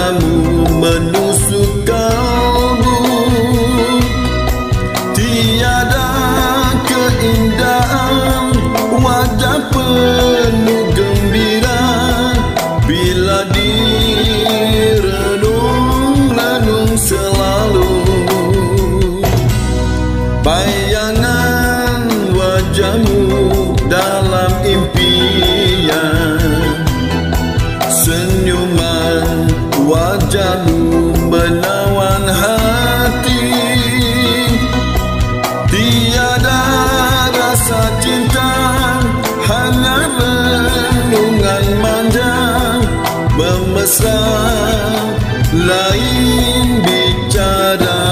matamu menusuk kalbu. Tiada keindahan wajah penuh gembira bila direnung-renung selalu. Bayangan wajahmu dalam impian, senyuman wajahmu menawan hati. Tiada rasa cinta, hanya renungan manja memesra, lain bicara.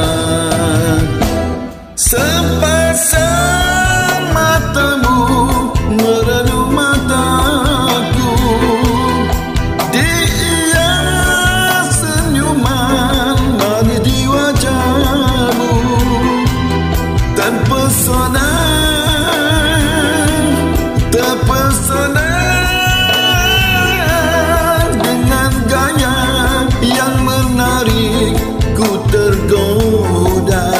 Sepasang matamu merenung mataku, dihias senyuman manis di wajahmu. Terpesona, terpesona dengan gaya yang menarik, ku tergoda.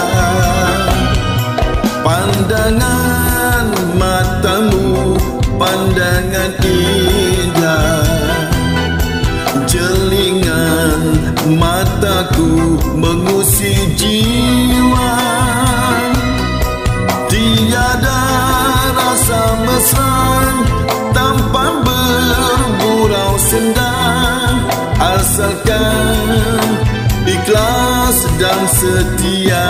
Pandangan matamu, pandangan indah, jelingan mataku mengusik jiwa. Tiada rasa mesra tanpa bergurau senda, asalkan ikhlas dan setia.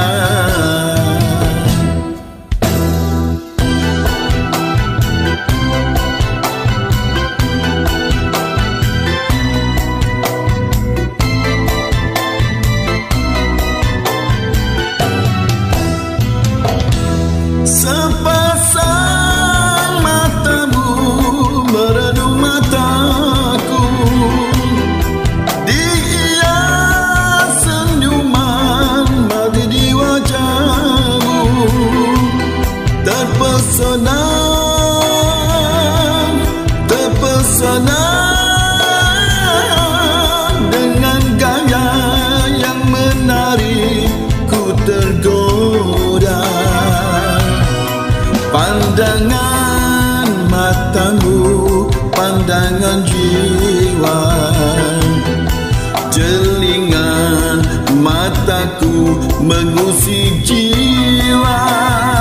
Sepasang matamu merenung mataku, dihias senyuman manis di wajahmu. Terpesona, terpesona dengan gaya yang menarik, ku tergoda. Pandangan matamu, pandangan jiwa, jelingan mataku mengusik jiwa.